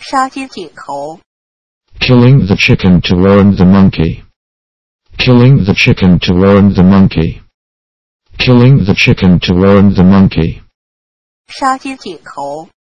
杀鸡儆猴 Killing the chicken to warn the monkey. Killing the chicken to warn the monkey. Killing the chicken to warn the monkey. 杀鸡儆猴